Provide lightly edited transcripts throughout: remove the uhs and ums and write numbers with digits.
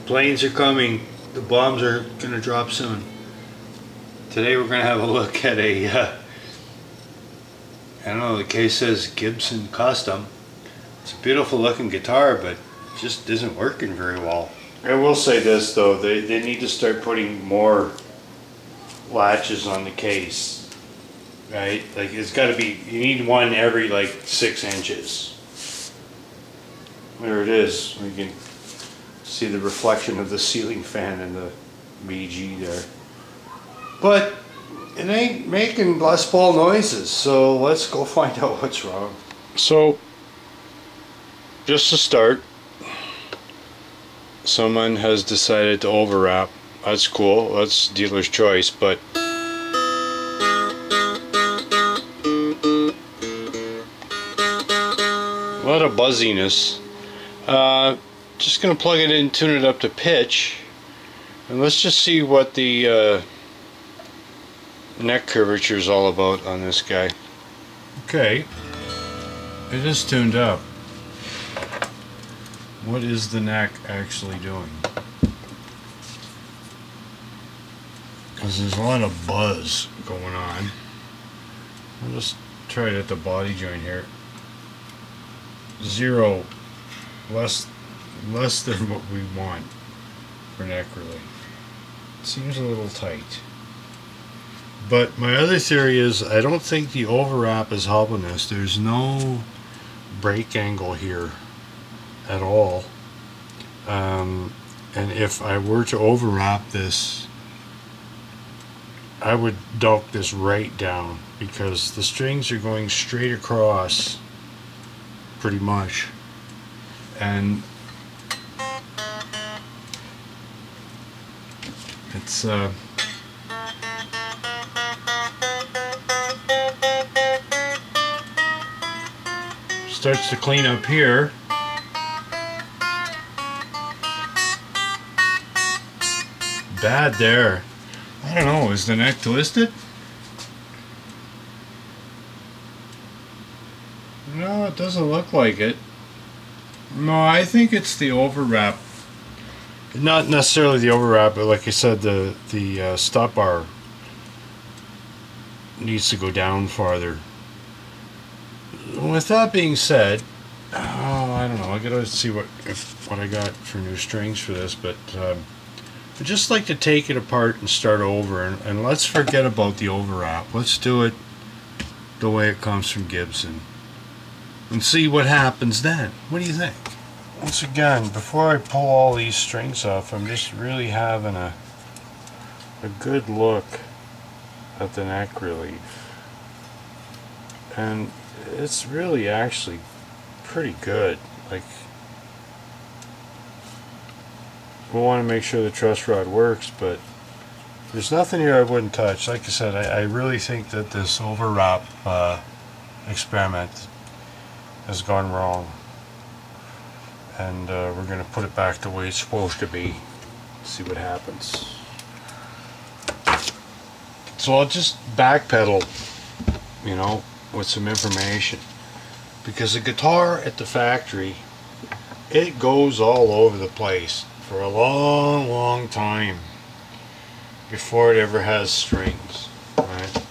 Planes are coming. The bombs are going to drop soon. Today we're going to have a look at a, I don't know, the case says Gibson Custom. It's a beautiful looking guitar, but it just isn't working very well. I will say this though, they need to start putting more latches on the case, right? Like it's got to be, you need one every like 6 inches. There it is. We can see the reflection of the ceiling fan in the VG there. But it ain't making Les Paul noises, so let's go find out what's wrong. So, just to start, someone has decided to overwrap. That's cool, that's dealer's choice, but a lot of buzziness. Just gonna plug it in, tune it up to pitch, and let's just see what the neck curvature is all about on this guy. Okay, it is tuned up. What is the neck actually doing? Because there's a lot of buzz going on. I'll just try it at the body joint here. 0, less than what we want for neck relief. Seems a little tight. But my other theory is I don't think the overwrap is helping this. There's no break angle here at all. And if I were to overwrap this, I would duck this right down because the strings are going straight across pretty much. And it's starts to clean up here. Bad there. I don't know, is the neck twisted? No, it doesn't look like it. No, I think it's the overwrap. Not necessarily the overwrap, but like I said, the stop bar needs to go down farther. With that being said, I don't know. I gotta see what I got for new strings for this, but I'd just like to take it apart and start over, and let's forget about the overwrap. Let's do it the way it comes from Gibson and see what happens then. What do you think? Once again, before I pull all these strings off, I'm just really having a good look at the neck relief, and it's really actually pretty good. Like, we want to make sure the truss rod works, but there's nothing here I wouldn't touch. Like I said, I really think that this overwrap experiment has gone wrong, and we're going to put it back the way it's supposed to be. See what happens. So I'll just backpedal, you know, with some information, because the guitar at the factory, it goes all over the place for a long time before it ever has strings, right?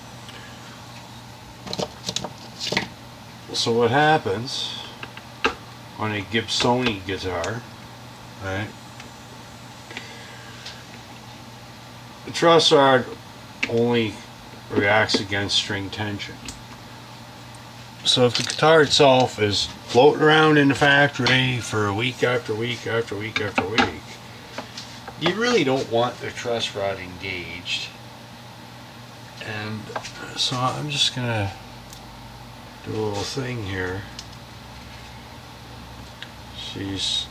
So what happens on a Gibsoni guitar, right? The truss rod only reacts against string tension. So if the guitar itself is floating around in the factory for a week after week after week after week, you really don't want the truss rod engaged. And so I'm just gonna do a little thing here. She's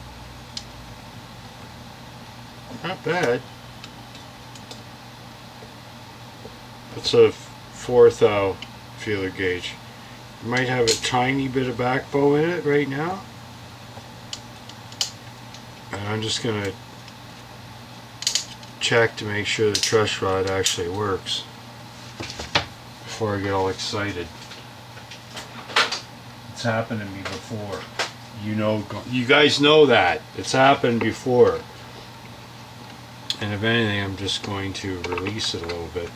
not bad. It's a 4th thou feeler gauge. It might have a tiny bit of back bow in it right now. And I'm just going to check to make sure the truss rod actually works before I get all excited. It's happened to me before. You know, you guys know that. It's happened before. And if anything, I'm just going to release it a little bit.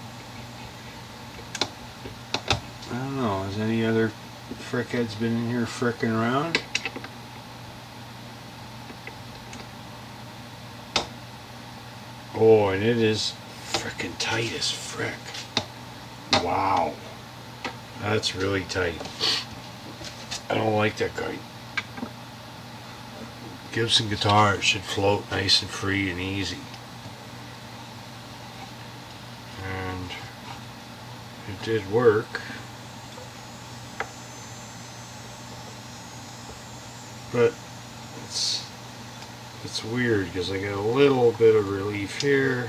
I don't know, has any other frickheads been in here fricking around? Oh, and it is frickin' tight as frick. Wow. That's really tight. I don't like that kite. Gibson guitar, it should float nice and free and easy. And it did work. But it's weird because I get a little bit of relief here.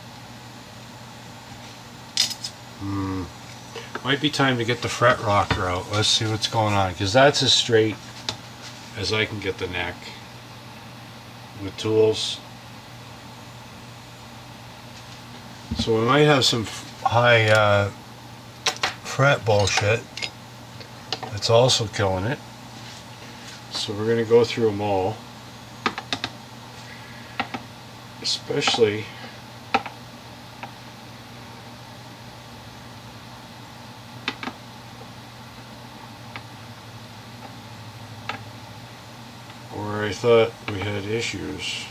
Might be time to get the fret rocker out. Let's see what's going on, because that's as straight as I can get the neck with tools. So we might have some high fret bullshit that's also killing it. So we're going to go through them all, especially where I thought we had issues.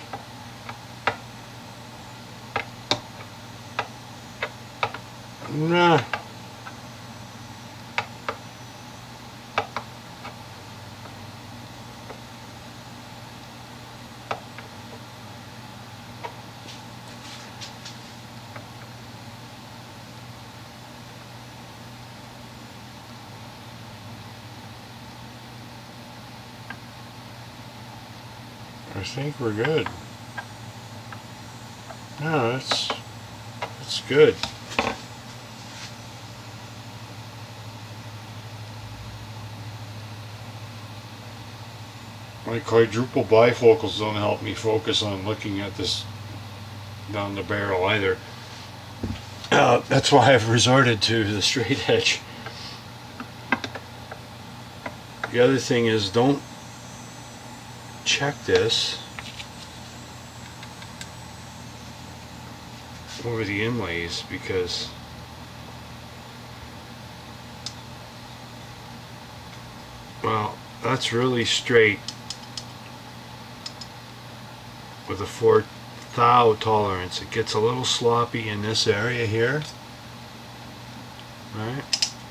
Nah. I think we're good. No, it's good. My quadruple bifocals don't help me focus on looking at this down the barrel either. That's why I've resorted to the straight edge. The other thing is, don't check this over the inlays, because well, that's really straight with a 4 thou tolerance. It gets a little sloppy in this area here, right?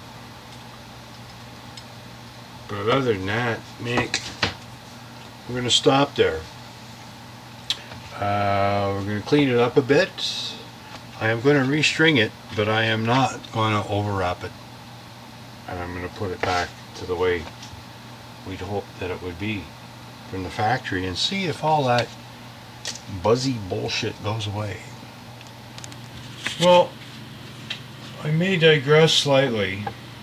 But other than that, Nick, we're going to stop there. We're going to clean it up a bit. I am going to restring it, but I am not going to overwrap it. And I'm going to put it back to the way we'd hoped that it would be from the factory, and see if all that buzzy bullshit goes away. Well, I may digress slightly,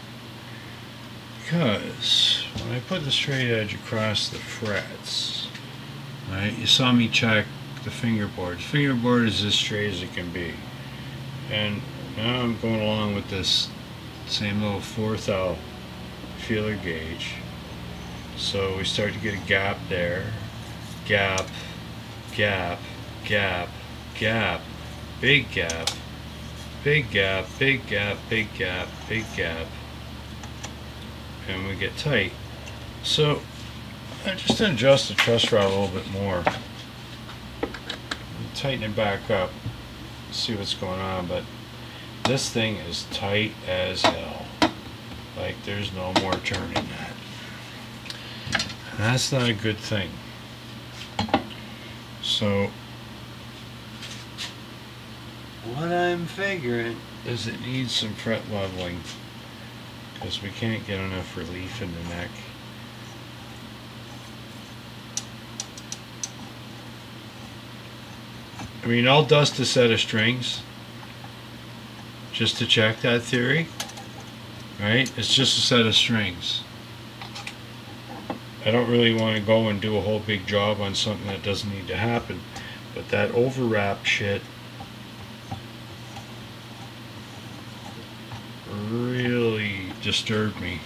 because when I put the straight edge across the frets, right, you saw me check the fingerboard. The fingerboard is as straight as it can be. And now I'm going along with this same little 4 thou feeler gauge. So we start to get a gap there. Gap, gap, gap, gap, big gap, big gap, big gap, big gap, big gap. And we get tight. So I just adjust the truss rod a little bit more, tighten it back up, see what's going on. But this thing is tight as hell. Like, there's no more turning that. And that's not a good thing. So what I'm figuring is it needs some fret leveling, because we can't get enough relief in the neck. I mean, I'll dust a set of strings just to check that theory, right? It's just a set of strings. I don't really want to go and do a whole big job on something that doesn't need to happen, but that overwrap shit really disturbed me.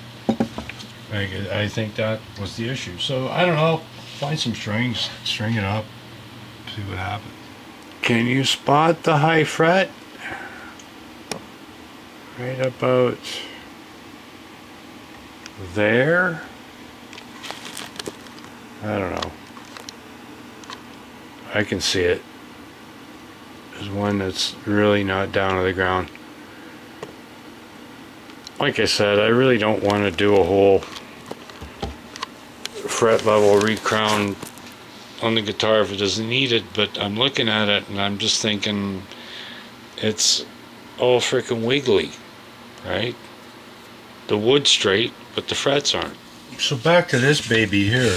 I think that was the issue. So I don't know, find some strings, string it up, see what happens. Can you spot the high fret? Right about there? I don't know. I can see it. There's one that's really not down to the ground. Like I said, I really don't want to do a whole fret level recrown on the guitar if it doesn't need it, but I'm looking at it and I'm just thinking it's all freaking wiggly, right? The wood's straight, but the frets aren't. So back to this baby here.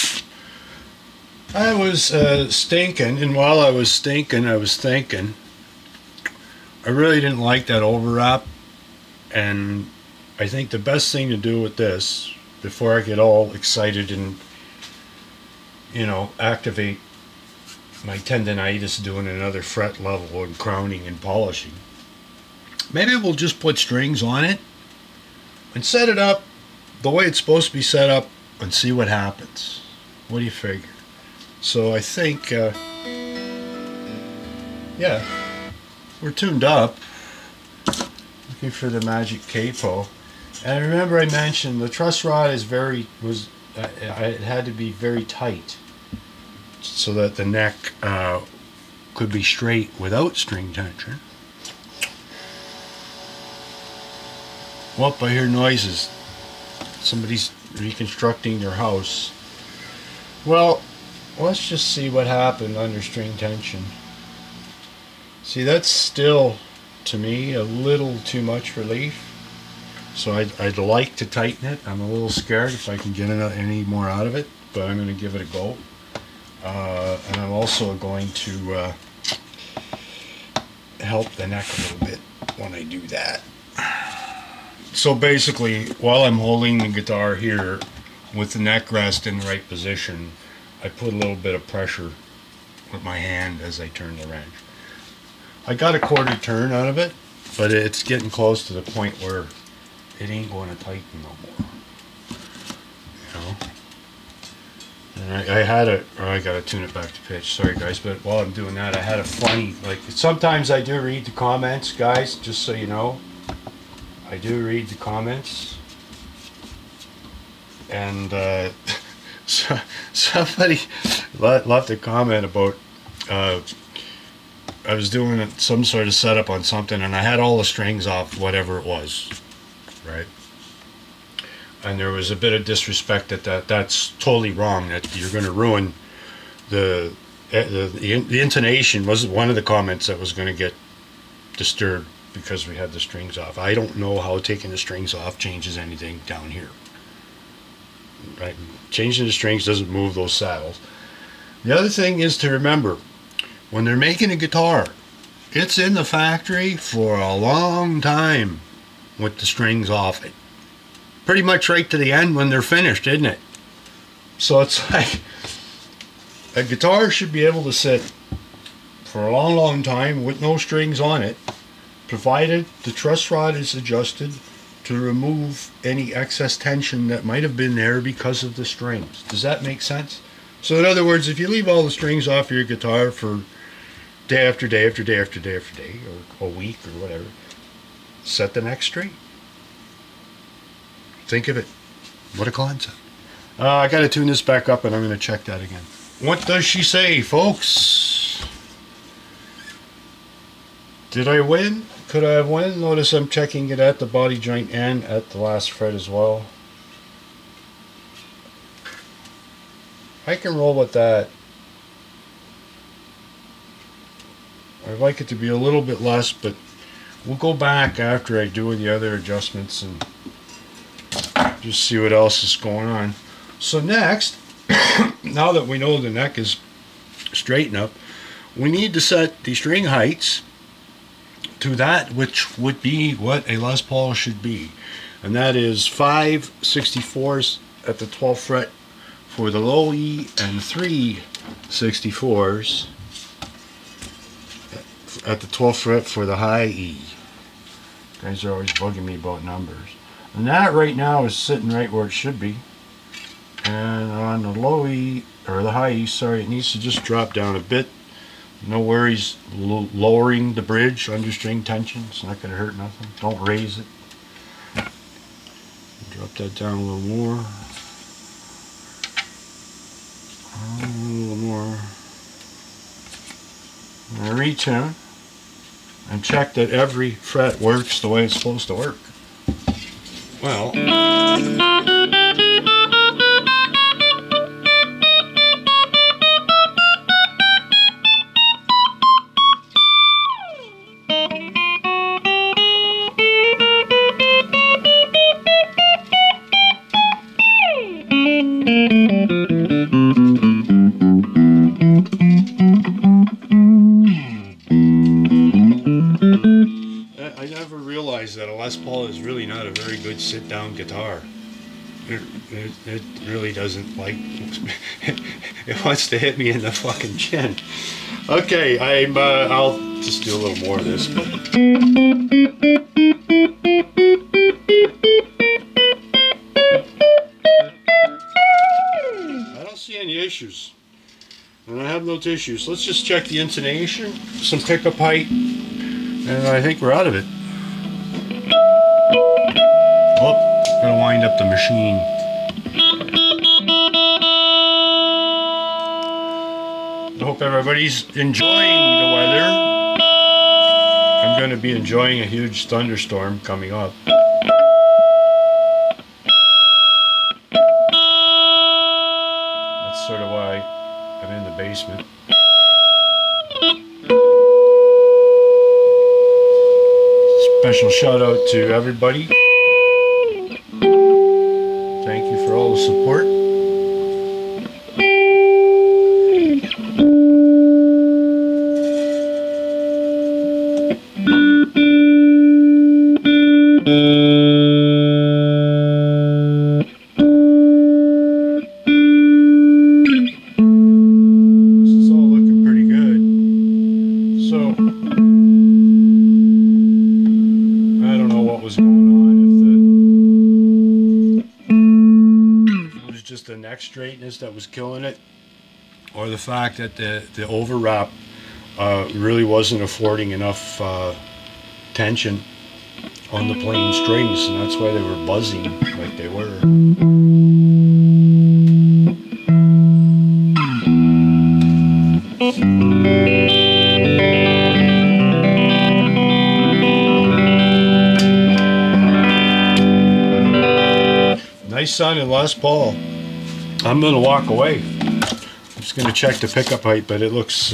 I was stinking, and while I was stinking, I was thinking I really didn't like that overwrap, and I think the best thing to do with this before I get all excited and, you know, activate my tendonitis doing another fret level and crowning and polishing, maybe we'll just put strings on it and set it up the way it's supposed to be set up and see what happens. What do you figure? So I think, yeah, we're tuned up. Looking for the Magic Capo. And remember I mentioned the truss rod is it had to be very tight so that the neck could be straight without string tension. Well, I hear noises. Somebody's reconstructing their house. Well, let's just see what happened under string tension. See, that's still, to me, a little too much relief. So I'd like to tighten it. I'm a little scared if I can get any more out of it, but I'm going to give it a go. And I'm also going to help the neck a little bit when I do that. So basically, while I'm holding the guitar here with the neck rest in the right position, I put a little bit of pressure with my hand as I turn the wrench. I got a quarter turn out of it, but it's getting close to the point where it ain't going to tighten no more. You know? And I had it, or I got to tune it back to pitch. Sorry guys, but while I'm doing that, I had a funny, like, sometimes I do read the comments, guys, just so you know. I do read the comments. And so somebody left a comment about I was doing some sort of setup on something and I had all the strings off, whatever it was, right? And there was a bit of disrespect that's totally wrong, that you're going to ruin the intonation was one of the comments that was going to get disturbed because we had the strings off. I don't know how taking the strings off changes anything down here. Right? Changing the strings doesn't move those saddles. The other thing is to remember, when they're making a guitar, it's in the factory for a long time with the strings off it. Pretty much right to the end when they're finished, isn't it? So it's like a guitar should be able to sit for a long, long time with no strings on it, provided the truss rod is adjusted to remove any excess tension that might have been there because of the strings. Does that make sense? So in other words, if you leave all the strings off your guitar for day after day after day after day after day, or a week or whatever, set the neck straight. Think of it. What a concept. I got to tune this back up and I'm going to check that again. What does she say, folks? Did I win? Could I have won? Notice I'm checking it at the body joint and at the last fret as well. I can roll with that. I'd like it to be a little bit less, but we'll go back after I do the other adjustments and just see what else is going on. So next, now that we know the neck is straightened up, we need to set the string heights to that which would be what a Les Paul should be, and that is 5 64s at the 12th fret for the low E and 3 64s at the 12th fret for the high E. You guys are always bugging me about numbers, and that right now is sitting right where it should be. And on the low E, or the high E, sorry, it needs to just drop down a bit No worries lowering the bridge, understring tension. It's not going to hurt nothing. Don't raise it. Drop that down a little more. A little more. And retune. And check that every fret works the way it's supposed to work. Well, I never realized that a Les Paul is really not a very good sit-down guitar. It really doesn't like it wants to hit me in the fucking chin. Okay, I'll just do a little more of this. I don't see any issues, and I have no issues. Let's just check the intonation, some pickup height, and I think we're out of it. Oh, gonna wind up the machine. I hope everybody's enjoying the weather. I'm going to be enjoying a huge thunderstorm coming up. That's sort of why I'm in the basement. Special shout out to everybody. Thank you for all the support. This is all looking pretty good. So I don't know what was going on, if it was just the neck straightness that was killing it, or the fact that the overwrap really wasn't affording enough tension on the plain strings, and that's why they were buzzing like they were. Nice sounding Les Paul. I'm gonna walk away. I'm just gonna check the pickup height, but it looks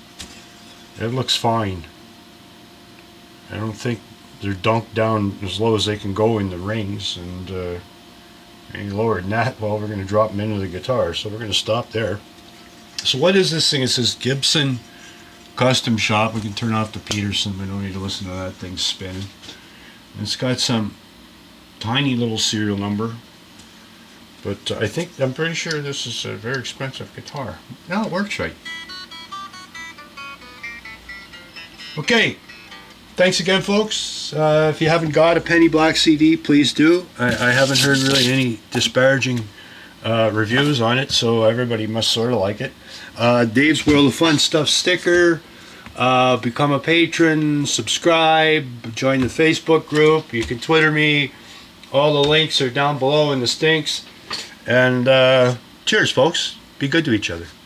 fine. I don't think they're dunked down as low as they can go in the rings, and any lower than that, well, we're going to drop them into the guitar, so we're going to stop there. So what is this thing? It says Gibson Custom Shop. We can turn off the Peterson. We don't need to listen to that thing spinning. And it's got some tiny little serial number, but I'm pretty sure this is a very expensive guitar. No, it works right. Okay. Thanks again, folks. If you haven't got a Penny Black CD, please do. I haven't heard really any disparaging reviews on it, so everybody must sort of like it. Dave's World of Fun Stuff sticker. Become a patron, subscribe, join the Facebook group. You can Twitter me. All the links are down below in the stinks. And cheers, folks. Be good to each other.